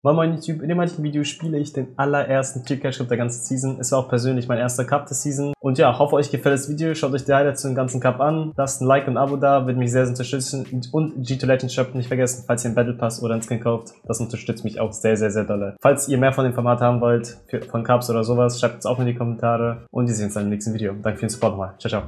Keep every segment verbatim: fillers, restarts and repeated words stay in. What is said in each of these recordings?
Moin Moin YouTube, in dem heutigen Video spiele ich den allerersten Tiercache Cup der ganzen Season. Es war auch persönlich mein erster Cup der Season. Und ja, hoffe euch gefällt das Video, schaut euch die Highlights zu dem ganzen Cup an. Lasst ein Like und ein Abo da, würde mich sehr, sehr unterstützen. Und G zwei Legends Shop nicht vergessen, falls ihr einen Battle Pass oder einen Skin kauft. Das unterstützt mich auch sehr, sehr, sehr doll. Falls ihr mehr von dem Format haben wollt, für, von Cups oder sowas, schreibt es auch in die Kommentare. Und wir sehen uns dann im nächsten Video. Danke für den Support nochmal. Ciao, ciao.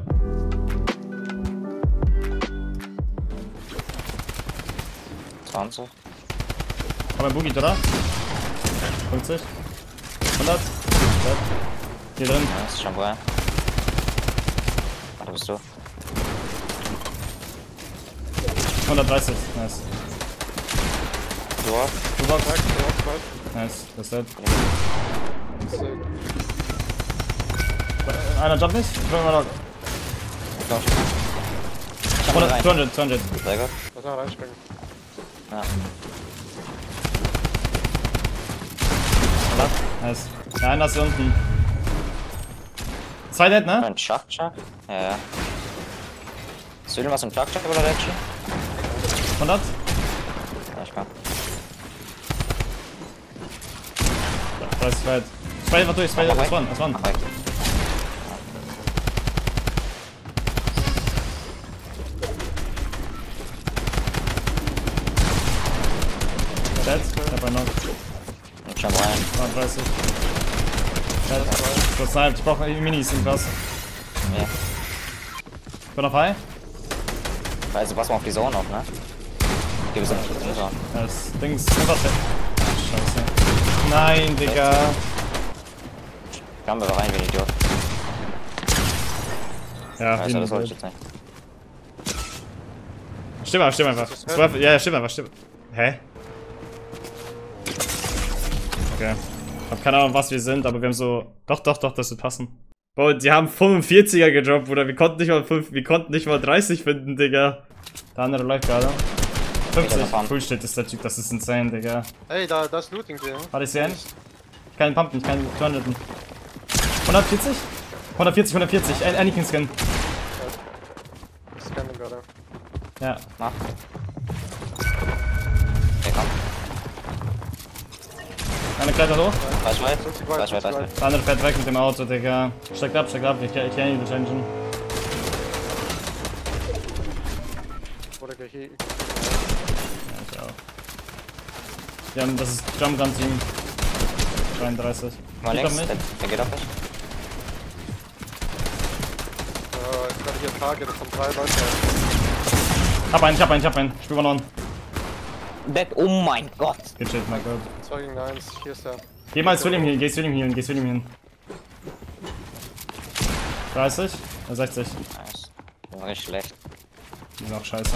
zwanzig. Aber ein Boogie, oder? fünfzig. hundert. Hier drin. Ja, das ist schon wohl. Warte, bist du? hundertdreißig. Nice. Du auch? Du warst weg. Nice. Das ist dead. Einer jumpt nicht? Ich bin mal noch. hundert, zweihundert, zweihundert. Sehr gut. Lass mal reinspringen. Ja. Nice. Ja, einer ist hier unten. Zwei dead, ne? Ein Chuck-Chuck? Ja, ja. Ist irgendwas im Chuck-Chuck oder Lecce? hundert? Ja, ich kann. dreißig weit. Zwei war durch, zwei Mach das weg. waren, das waren. Mach weg. Dead? Ich hab einen noch. Und schon rein. zweiunddreißig. Dead. So, Snipe, ich brauch Minis irgendwas. Ja. Ich bin auf High. Also pass mal auf die Zone auf, ne? Gib es nicht runter. Das Ding ist Unterfett. Scheiße. Nein, Digga. Kommen wir rein, wie ein Idiot. Ja, Weißt wie du, ein das wollte ich Idiot. jetzt nicht. Stimm einfach, stimm einfach. zwölf, ja, ja, stimm einfach, stimm. Hä? Okay. Ich hab keine Ahnung, was wir sind, aber wir haben so. Doch, doch, doch, das wird passen. Bro, die haben fünfundvierziger gedroppt, Bruder. Wir konnten nicht mal fünf, wir konnten nicht mal dreißig finden, Digga. Der andere läuft gerade. fünfzig. Full Shit ist der Typ, das ist insane, Digga. Hey, da, da ist Looting drin. Warte, ich sehen? Keinen Pumpen, keinen zweihundert. hundertvierzig? hundertvierzig, hundertvierzig. An- Anakin Skin. Ich scanne gerade. Ja. Mach. Okay, komm. Eine klettert hoch. Weiß weit. fünfzig weit, Weiß weit, weiß fünfzig weit. Der andere fährt weg mit dem Auto, Digga. Steckt ab, steckt ab. Ich, ich kenne ihn wahrscheinlich schon. Oder gleich hier. Ja, ich auch. Ja, das ist Jump Gun Team. dreiunddreißig. Mal Geht links, doch der, mit. der geht auch nicht. Äh, jetzt gerade hier Tage, da kommen drei Leute. Hab einen, ich hab einen, ich hab einen. Spiel verloren. Back, oh mein Gott. Gechillt, mein Gott. zwei gegen eins, hier ist der. Geh mal zu William hin, geh zu William hin, geh zu William hin. dreißig? Äh, sechzig. Nice. Das war richtig schlecht. Die sind auch scheiße.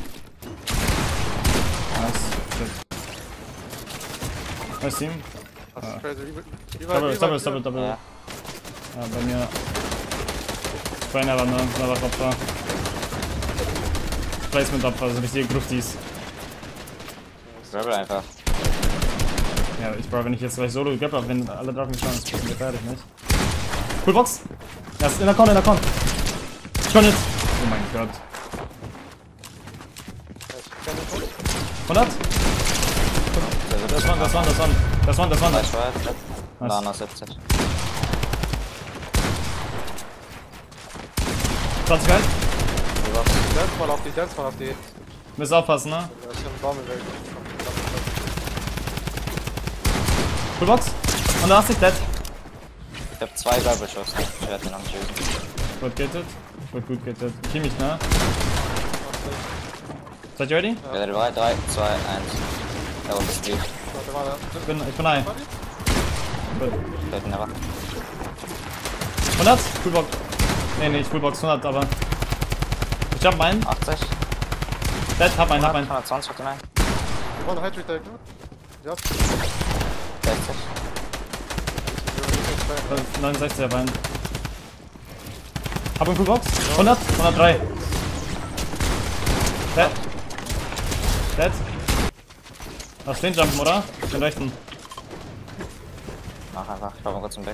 Nice. Shit. Nice Team. Das Ah. ist crazy. Wie, wie Double, weit, double, wie double, weit, double. Ja. Ja, bei mir. Feiner Runde, selber Opfer. Placement Opfer, also richtige Gruftis. Rebel einfach. Ja, ich brauche, wenn ich jetzt gleich solo Gap wenn alle drauf mich schauen, ist ein bisschen gefährlich, nicht? Cool Box! Er ist in der Con, in der Con! Schon jetzt! Oh mein Gott. Ich scanne kurz. hundert? Das waren, das waren, das waren, das waren, das waren. Weiß weit. Was? Da noch siebzig. zwanzig weit? Dance mal auf die, dance mal auf die. Müsst aufpassen, ne? Da ist ein Baum im Weg. Cool Box! hundertachtzig dead. Ich hab zwei Rebel-Schuss. Ich werde den noch nicht usen. Gut gated. Gut, gut gated. Ich kill mich, ne? Seid ihr ready? Ja, drei, drei, zwei, eins. Da oben ist die. Warte, warte. Ich bin, ich bin high. Gut. Fällt mir aber. hundert? Cool Box. Nee, nee, ich Cool Box hundert, aber. Ich hab einen. achtzig. Dead, hab einen, hab einen. hundertzwanzig hat den einen. One Hydrate da, gut. Ja. sechzig. neunundsechzig hab einen. Hab einen Cool Box. hundert? hundertdrei. Dead. Dead. Lass den jumpen, oder? Den rechten. Mach einfach. Ich brauch mal kurz einen Back.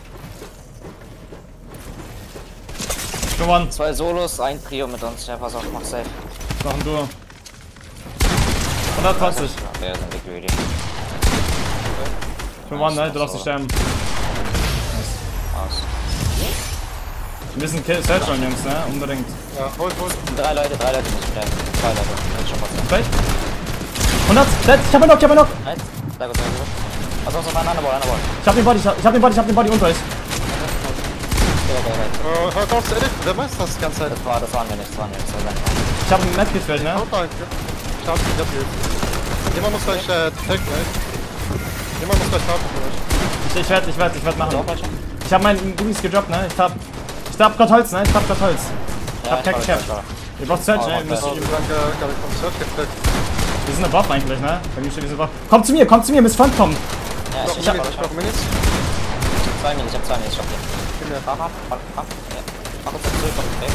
Ich bin one. Zwei Solos, ein Trio mit uns. Ja, pass auf, mach safe. Noch ein Duo. hundertzwanzig. Okay, das sind die greedy. Für One, ne? Du darfst nicht sterben. Aus. Wir müssen Kill Search holen, Jungs, ne? Unbedingt. Ja, hol, hol. Drei Leute, drei Leute müssen sterben. Zwei Leute. Das ist schon was. Vielleicht? hundert! Dead! Ich hab einen Knock, ich hab einen Knock! Eins. Sehr gut, sehr gut. Was auf einen anderen Ball, einer Ball. Ich hab den Body, ich hab, ich hab den Body, ich hab den Body unter euch. Okay, okay, okay. Äh, hör auf, Edit, wer weiß das die ganze Zeit? Das war, das waren wir nicht, das waren wir nicht. Das war sein. Ich hab einen Medkit für euch, ne? Haut rein, ich hab ich hab jetzt. Jemand muss gleich, äh, tanken, ey. Jemand muss gleich taten für euch. Ich, ich werd, ich werd, ich werd machen. Doch, welche? Ich hab meinen Goodies gedroppt, ne? Ich hab. Ich hab grad Holz, ne? Ich hab grad Holz. Ich hab Ja, kein ich Cap. war, Ihr braucht Search, Oh, ne? Ihr okay. müsst, Oh, danke, gar nicht vom Search gekriegt. wir sind above eigentlich, ne? Bei mir steht diese Buff. Kommt zu mir, kommt zu mir, müsst Front kommen. Ja, ich, Ich ich hab, hab, ich brauch Minis. zwei Minuten, ich hab zwei Minuten, ich hab den. Gib mir. Mach, mach, mach, mach. Ja. Mach uns jetzt zurück, komm, weg.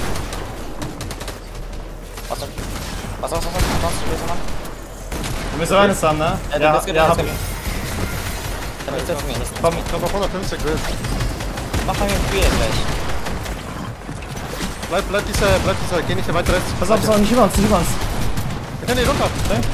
Was denn? Was, was, was, was, was, was, was, was, Wir müssen rein haben, ne? Ja, du Ja, bist ja, hab ich. Dann ist das für mich, nicht Komm, Ich hab auf hundertfünfzig Will. mach mal ein Spiel gleich. Bleib, bleib dieser, bleib dieser, geh nicht hier weiter rechts. pass auf, pass auf, nicht über uns, nicht über uns. Wir können die runter.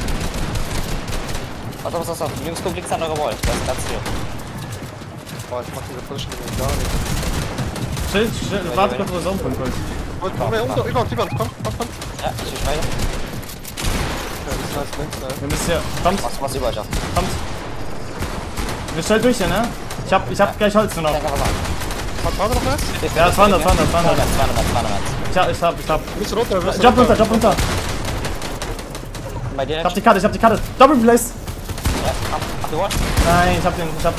Was, was, was, was, Jungs, guck links an eure Wall. Das ist ganz viel. Boah, ich mach diese Position gar nicht. Chill, chill, warte kurz, wo der Zone kommt. Und komm her, unter, über uns, über uns, komm, komm, komm. Ja, ich bin weiter. Ja, das ist nice links, ne? Wir müssen hier, kommt, Was, was über euch auf? kommt. Wir stellen durch hier, ne? Ich hab, ich hab gleich Holz nur noch. Denk einfach mal. Hat Vater noch was? Ja, zweihundert, zweihundert, zweihundert. zweihundert, zweihundert. Ich hab, ich hab, ich hab. Du bist runter, du bist Jump runter, jump runter. Bei dir? Ich hab die Karte, ich hab die Karte. Double Place. Ja, hab, hab die Wall? Nein, ich hab den, ich hab.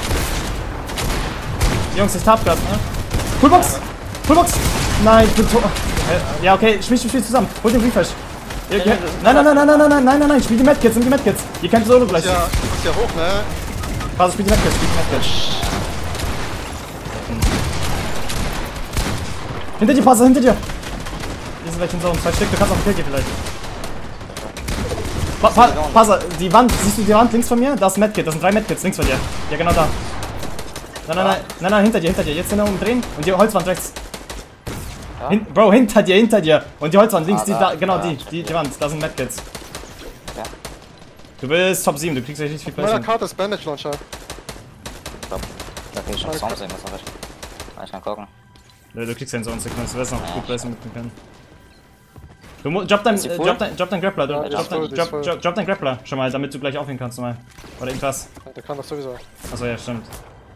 Jungs, ich tap grad, ne? Fullbox! Fullbox! Nein, ich bin tot. Ja, okay, spiel, spiel, spiel zusammen. Hol den Refresh. Ihr- ihr- Nein, nein, nein, nein, nein, nein, nein, nein, nein, nein, spiel die Medkits, nimm die Medkits. Ihr kennt Solo gleich. Ja, du bist ja hoch, ne? Warte, spiel die Medkits, spiel die Medkits. Hinter dir, Passer, hinter dir! Hier sind welche in Zone, zwei Stück, du kannst auf den Kill gehen vielleicht. Pa pa Passer, die Wand, siehst du die Wand links von mir? Da ist ein Medkit, das sind drei Medkits links von dir. Ja, genau da. Nein, nein, nein, nein, nein, hinter dir, hinter dir. Jetzt hin umdrehen und die Holzwand rechts. Ja? Hin Bro, hinter dir, hinter dir. Und die Holzwand links, Ah, die, da, da, genau da, die, die, die Wand, da sind Medkits. Ja. Du bist Top sieben, du kriegst richtig viel Auf meiner Placement. Karte ist Bandage Launcher. Stopp. Da krieg ich schon Songs irgendwas noch. Kann ich mal gucken. Ja, du kriegst ja in so einen Sequenz, du wirst noch Ja, gut Placement mitnehmen können. Du musst, drop dein, Ist sie äh, full? drop dein, drop dein Grappler, du, Ja, die drop, ist dein, voll, die ist drop, voll. drop, drop dein Grappler schon mal, damit du gleich aufhängen kannst nochmal. Oder irgendwas. Der kann das sowieso. Achso, ja, stimmt.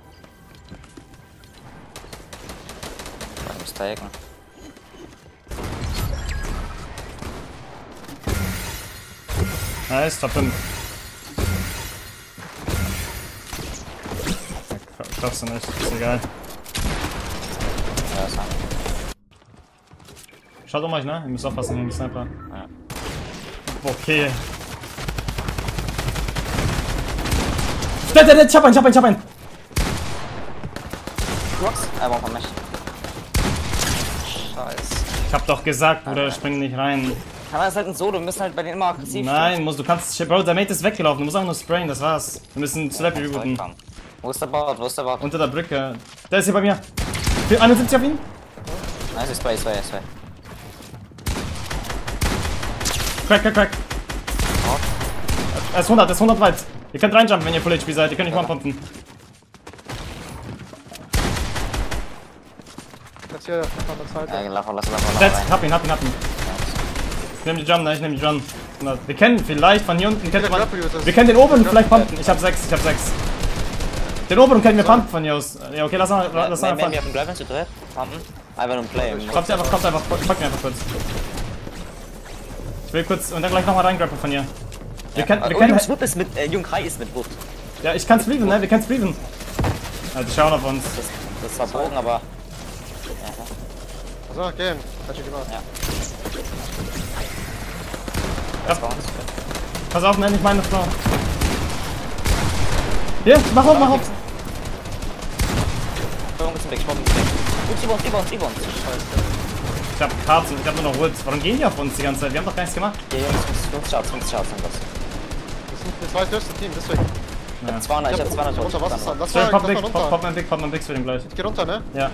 Ich muss taken. Nice, Top fünf. Ja, schaffst du nicht, ist egal. Ja, das haben Schaut um euch, ne? Ihr müsst aufpassen gegen die Sniper. Ja. Okay. Dead, dead, dead, ich hab einen, ich hab einen, ich hab einen. Er war von mich. Scheiße. Ich hab doch gesagt, Bruder, spring nicht rein. Aber das ist halt ein Solo, wir müssen halt bei denen immer aggressiv Nein, musst, du kannst, Bro, der Mate ist weggelaufen, du musst einfach nur sprayen, das war's. Wir müssen Slappy rebooten. stehen. Wo ist der Bot? Wo ist der Bot? Unter der Brücke. Der ist hier bei mir. einundsiebzig auf ihn. Nice, Spray, Spray, Spray. Crack, crack, crack. Er ist hundert, er ist hundert weit. Ihr könnt reinjumpen, wenn ihr Full H P seid, ihr könnt nicht one-pumpen. Jetzt hier, von der Seite. Ja, lass mal, lass mal, lass mal Dead, rein. hab ihn, hab ihn, hab ihn. Ich nehm die Jump, ne, ich nehm die Jump. Wir kennen vielleicht von hier unten, kennt man, wir kennen den oberen vielleicht pumpen. Ich hab sechs, ich hab sechs. Den oberen können wir pumpen von hier aus. Ja, okay, lass mal, lass mal Wenn wir einfach. auf dem Drive zu dritt pumpen, einfach nur Play. Kommt einfach, kommt einfach, folgt mir einfach kurz. Ich will kurz, und dann gleich nochmal reingrappen von hier. Wir kennen, wir Oh, kennen, Jungs, Wood ist mit, äh, Jung Kai ist mit Wood. ja, ich kann's fliegen, ne, wir kann's fliegen. Also, die schauen auf uns. Das, das ist verbogen, aber... So, gehen. Hat schon gemacht. Ja. Ja. Das war uns. Pass auf, nenn ich meine Frau. Hier, mach auf, mach auf. Sprung ein bisschen weg, sprung ein bisschen weg. Gut, über uns, über uns, über uns. Ich hab Karten, ich hab nur noch Wood. Warum gehen die auf uns die ganze Zeit? Wir haben doch gar nichts gemacht. Ja, Jungs, fünfzig Shots, fünfzig Shots sind das. Das sind das zweitgrößte Team, deswegen. Ja. zweihundert, ich hab zweihundert Shots. Runter, was ist das? Lass Schön, mal, pop lass Big, mal pop, runter. pop mein Big, pop mein Big für den gleich. Ich geh runter, ne? Ja.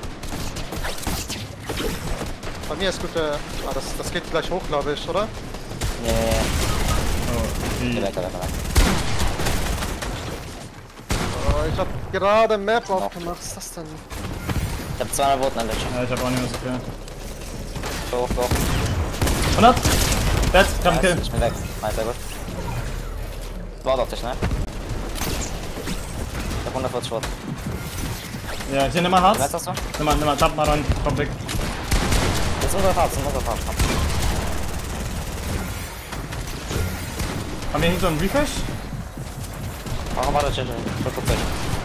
Bei mir ist gut, äh, ah, das, das geht gleich hoch, glaube ich, oder? Ja, ja, ja. Oh, Geh wie. weg, geh weg, geh weg. Oh, ich hab gerade Map aufgemacht. Was ist das denn? Ich hab zweihundert Voten an der Chat. Ja, ich hab auch nicht mehr so viel. Go, go. hundert! Dead, kann Nice, killen. ich bin weg. Nice, sehr gut. Wart auf dich, ne? Ich hab hundertvierzig Watt. Ja, hier nimm mal Harz. Was hast du? Nimm mal, nimm mal, tap mal ran, komm weg. Das ist unser Harz, das ist unser Harz. Haben wir hinter einen Refresh? Warum war der Chat? vierundvierzig.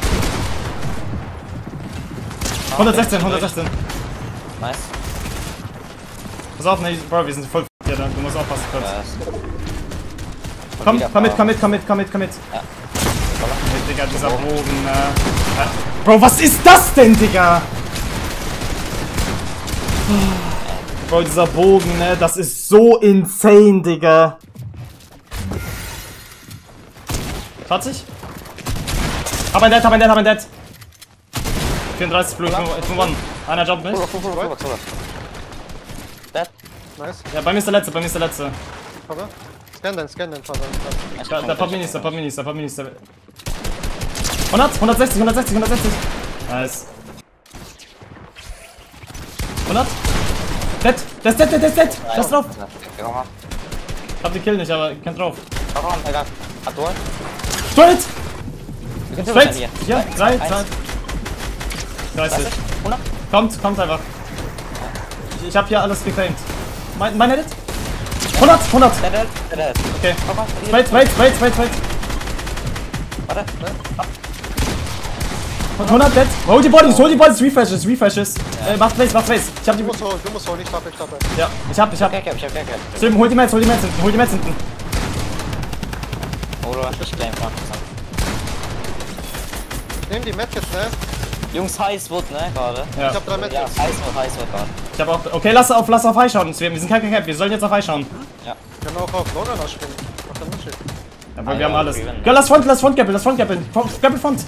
hundertsechzehn, hundertsechzehn. Nice. Pass auf, ne, Bro, wir sind voll f***, ja, du musst aufpassen kurz. Ja, ist gut. Komm, wieder komm mit, Power. komm mit, komm mit, komm mit, komm mit. Ja. Hey, Digga, dieser Bogen, äh. ja. Bro, was ist das denn, Digga? Bro, dieser Bogen, ne, das ist so insane, Digga. zwanzig? Hab ein Dead, hab ein Dead, hab ein Dead. vierunddreißig Blue, ich bin one. Einer jumpt mich. Full, full, full, full, full. Dead. Nice. Ja, bei mir ist der letzte, bei mir ist der letzte. Cover. Scan den, scan den, Vater. Da, da poppt Minis, da poppt Minis, da poppt Minis. hundert, hundertsechzig, hundertsechzig, hundertsechzig. Nice. hundert? Dead, der ist dead, der ist dead, der ist drauf. Geh mal. Ich hab die Kill nicht, aber ich kann drauf. Komm, komm, egal. Hat du? Straight! Wir können Straight! hier. Ja, drei, zwei. dreißig. hundert? Kommt, kommt einfach. Ich, ich hab hier alles geclaimed. Mein, mein Edit? hundert, hundert. Dead, dead, dead. Okay. Komm, komm. Wait, wait, wait, wait, wait. Warte. hundert dead. Hol die Bodies, hol die Bodies, Refreshes, Refreshes. Äh, macht Place, macht Place. Ich hab die. Du musst holen, du musst holen, ich tappe, ich tappe. Ja, ich hab, ich hab. Okay, okay, ich hab, okay, okay. Stimmt, hol die Mets, hol die Mets hinten, hol die Mets hinten. Oh, du hast dich claim gemacht. Ich nehm die Map jetzt, ne? Jungs, heiß wird, ne, gerade. Ja. Ich hab drei Map Ja, jetzt. heiß wird, heiß wird gerade. Ich hab auch. Okay, lass auf, lass auf High schauen. Wir sind kein Cap, wir sollen jetzt auf High schauen. Ja. Wir können auch auf Logger spielen. Macht dann Unterschied. Ja, weil Ah, wir ja, haben alles. wir gewinnen. Ja, lass Front, lass Front Gappeln, lass Front Gappeln. Gappel Front.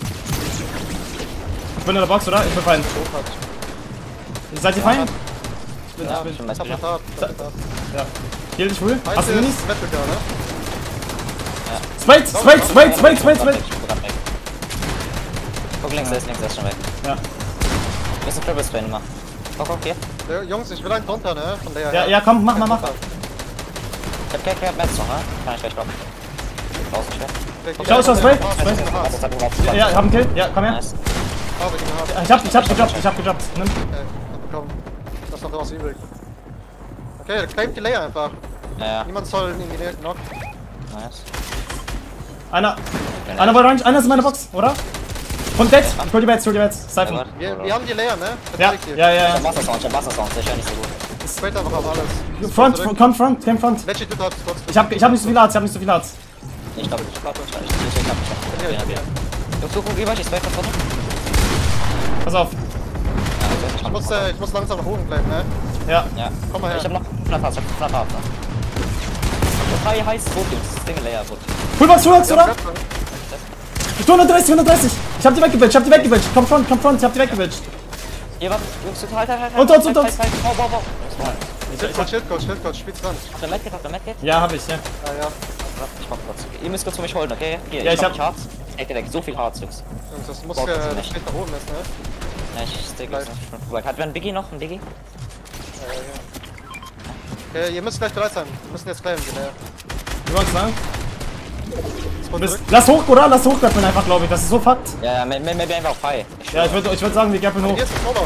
Ich bin in der Box, oder? Ich bin fein. So hat. Seid ihr fein? Ich bin, ja, ich bin Ich hab bei eine Tat, ich hab eine Tat. Ja. Heal dich wohl. Hast Heißt du Minis? ist Metrica, ne? Straight, straight, straight, straight, straight, straight. Ich bin grad weg. Guck links, der ist links, der ist schon weg. Ja. Wir müssen Triple Sprain machen. Guck, guck, hier. Der, Jungs, ich will einen Konter, ne? Von der Ja, her. ja, komm, mach mal, mach. Ich hab K K Metz noch, ne? Kann ich gleich blocken. Draußen schwer. Schau, schau, spray, spray. Warte, sag, warte, Ja, ja, hab einen Kill. Ja, komm her. Nice. Habe ich ihn gehabt. Ja, Ich hab, ich hab gedroppt, ich hab gedroppt. Nimm. Okay, hab bekommen. Das ist noch was übrig. Okay, claimt die Layer einfach. Ja, ja. Niemand soll in die Nähe knocken. Nice. Einer, einer war orange, einer ist in meiner Box, oder? Und dead. Ich hol die Mets, hol die Mets. Siphon. Wir, wir haben die Layer, ne? Das Ja, liegt hier. ja, Ich ja. hab Wassersound, ich hab Wassersound, der ist ja nicht so gut. Straight einfach auf alles. Front, front, komm, front, komm, front. Legit, du darfst trotzdem. Ich hab, ich hab nicht so viel Arzt, ich hab nicht so viel Arzt. Ich glaub, ich glaub, ich glaub, ich glaub, ich glaub, ich glaub. Ja, ja, ja. Jungs, guck, wie weit ist weg von vorne? Pass auf. Ja, okay, Ich muss, äh, ich muss langsam nach oben bleiben, ne? Ja. Ja. Komm mal her. Ich hab noch fünfhundert Herz, ich hab fünfhundert Herz. Drei heiß Boot, Jungs. Das Ding Layer Boot. Fullbox, Fullbox, Ja, oder? Trap, hundertdreißig, hundertdreißig. Ich hab die weggebildet, ich hab die weggebildet. Komm front, komm front, ich hab die weggebildet. Hier, warte. Jungs, halt, halt, halt. Unter uns, unter uns. Halt, halt, halt. Wow, wow, wow. Schildcode, Schildcode, Schildcode, spiel's dran. Habt ihr Medkit, habt ihr Medkit? Ja, hab ich, ja. Ja, ja. Ich mach kurz. Ihr müsst kurz für mich holen, okay? Hier, Ja, ich ich hab hab- nicht Harz. Ey, direkt, so viel Harz, Jungs. Jungs, das muss Boah, das ist äh, nicht. steht nach oben ist, ne? Ja, ich stick Bleib. jetzt. Hat wer ein Biggie noch? Ein Biggie? Ja, ja, ja. Okay, ihr müsst gleich bereit sein. Wir müssen jetzt claimen, die Layer. Du wolltest sagen? Und Bist, zurück. lass hoch, oder? Lass hochgappeln einfach, glaube ich. Das ist so Fakt. Ja, ja, maybe maybe einfach auf High. Ja, ich würde ich würd sagen, wir gappeln hoch. Hier ist ein Fallout.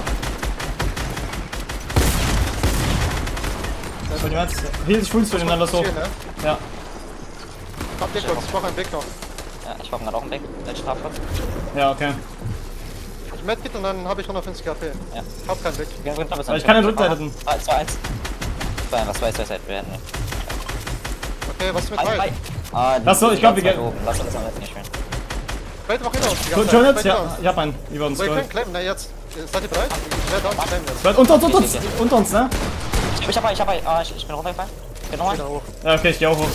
So, die Mets. Heal dich, fühlst du den dann lass hoch. Hier, ne? Ja. Hab Blick kurz, ich brauch einen Blick noch. Ja, ich brauch grad auch einen Blick. Welche Strafkopf? Ja, okay. Ich Medkit und dann habe ich hundertfünfzig K P. Ja. Hab keinen Blick. Aber ich kann den Rückseite retten. zwei eins. zwei eins, zwei, zwei, zwei, wir hätten. Okay, was ist mit Hi, hi. Fight? Ah, die Lass so, ich glaub, wir zwei gehen- oben. Lass uns am besten nicht spielen. Fight noch hinter uns. die So, ganze schon Zeit. jetzt? Fight Ja, hinter uns. ich hab einen. Über uns. So, ihr Gold. könnt claimen, ne, jetzt. Seid ihr bereit? Ich werde uns claimen jetzt. Warte, Unter uns, unter uns. Unter uns, ne? Ich hab High, ich hab High. Ah, ich, ich bin runtergefallen. Geh nochmal. Wieder hoch. Ja, okay, ich geh auch hoch.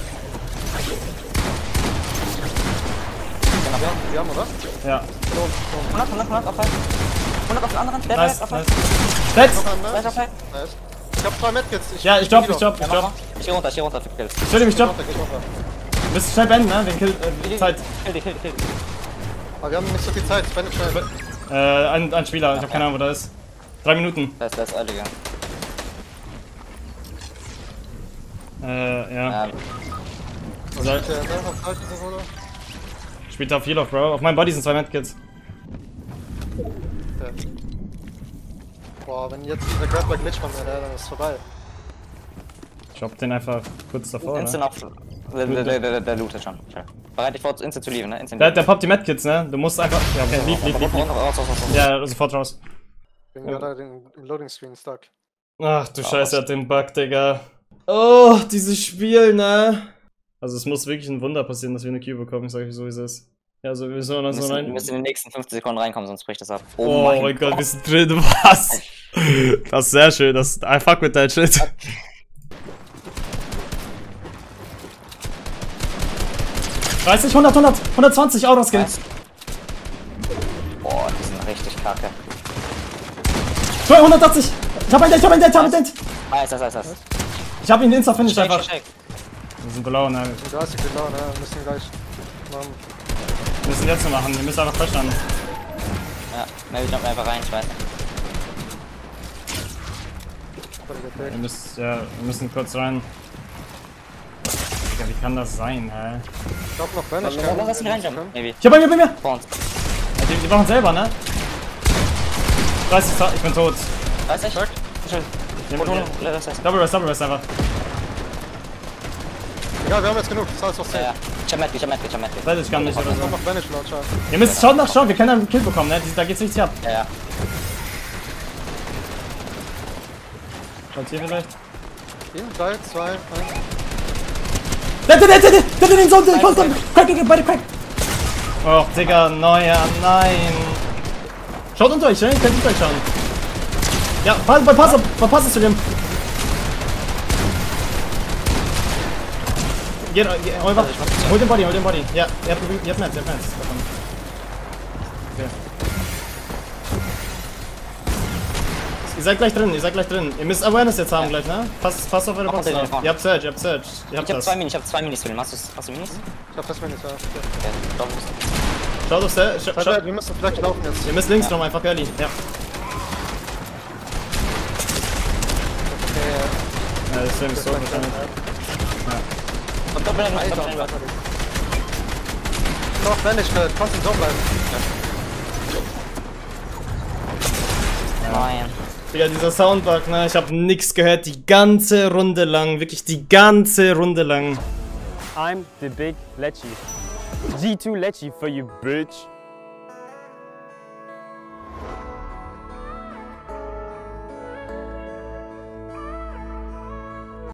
Wir haben, oder? Ja. hundert, hundert, hundert auf High. hundert auf den anderen. Der Nice, auf High. nice. Dead! Noch einen, Gleich ne? auf High. Nice. Ich hab zwei Medkits. Ich Ja, ich drop, ich wieder. drop, Ja, ich mach drop. mal. Ich geh runter, ich geh runter für Kills. Ich will mich Ich drop. runter, ich runter. Müsst schnell beenden, ne? Den Kill, äh, Zeit. Kill die, kill die, kill die. Aber wir haben nicht so viel Zeit, spende schnell. Äh, ein, ein Spieler, ich hab keine Ahnung, wo der ist. Drei Minuten. Da ist, da ist alle gegangen. Äh, ja. Ja, Was ist der ne? Auf Falsch ist oder? Spielt auf Heal of, Bro. Auf meinem Body sind zwei Medkits. Okay. Boah, wenn jetzt dieser Grappler Glitch von mir, dann ist es vorbei. Ich hab den einfach kurz davor, Instant ne? auf. Der, der, der, der, der lootet schon. Bereit dich vor, Instant zu lieben, ne? Instant Der, der poppt die Medkits, ne? Du musst einfach... Ja, okay, lief, lief, lief, lief. Raus, raus, raus, raus. Ja, sofort raus. Ich bin gerade im im Loading Screen stuck. Ach du Scheiße, er hat den Bug, Digga. Oh, dieses Spiel, ne? Also es muss wirklich ein Wunder passieren, dass wir eine Q bekommen, sag ich so, wie es ist. Ja, so, wir sollen Wir so müssen, wir rein... müssen in den nächsten fünfzehn Sekunden reinkommen, sonst bricht das ab. Oh, mein Gott, wir sind drin, was? Das ist sehr schön, das... I fuck with that shit. dreißig, hundert, hundert, hundertzwanzig Aura-Skin. Nice. Boah, die sind richtig kacke. hundertachtzig! Ich hab einen Dent, ich hab einen Dent, ich hab einen Dent! Nice, nice, nice, nice. Ich hab ihn Insta-Finish Shake, einfach. shake, shake. Wir sind blau, ne? dreißig genau, ne? Wir müssen gleich machen. Wir müssen jetzt machen, wir müssen einfach freshen. Ja, maybe jump einfach rein, ich weiß nicht. Wir müssen, ja, wir müssen kurz rein. Digga, wie kann das sein, hä? Ich glaub noch wenn Lass ich lass- lass mich reinjumpen, maybe. Hier bei mir, bei mir! Vor uns. Ja, die, die machen selber, ne? dreißig, ich bin tot. dreißig? Schön. Nehmen Hol, wir- hol, hol, das heißt. Double Rest, Double Rest einfach. Egal, wir haben jetzt genug. Das ist alles noch Ja, safe. ja. Ich hab Medkit, ich hab Medkit, ich hab Medkit. Warte, ich kann nicht oder Ich hab so. noch Vanish Launcher. Ihr müsst schaut nach, schaut, wir können einen Kill bekommen, ne? Die- Da geht's richtig ab. Ja, ja. Schaut hier vielleicht. In drei, zwei, eins. Der, der, der, der, der, der, der, den Sohn, den Sohn, Crack, Crack, beide Crack. Och, Digga, neuer, nein. Schaut unter euch, ne? Ihr könnt unter euch schauen. Ja, pass, pass, verpass es zu dem. Geht, geht, einfach. Hol den Body, hol den Body. Ja, ihr habt, ihr habt Metz, ihr habt Metz. Okay. Ihr seid gleich drin, ihr seid gleich drin. Ihr müsst Awareness jetzt haben gleich, ne? Passt, passt auf eure Box den auf. vorne. Ihr habt Search, ihr habt Search. Ihr habt Ich hab das. zwei Minis, ich hab zwei Minis für den. Hast du, hast du Minis? Ich hab das Vanish, ja. Okay. Okay, doch, du bist- Schaut auf Search. Scha Warte, schaut. wir müssen vielleicht laufen jetzt. Ihr müsst links rum, einfach early. Ja. Ja, das Film ist so wahrscheinlich. Und doppelt ein, doppelt ein. Noch Vanish, äh, kannst du so bleiben. Nein. Digga, dieser Soundbug, ne? Ich hab nix gehört die ganze Runde lang. Wirklich die ganze Runde lang. I'm the big Lechi. G two Lechi for you, bitch.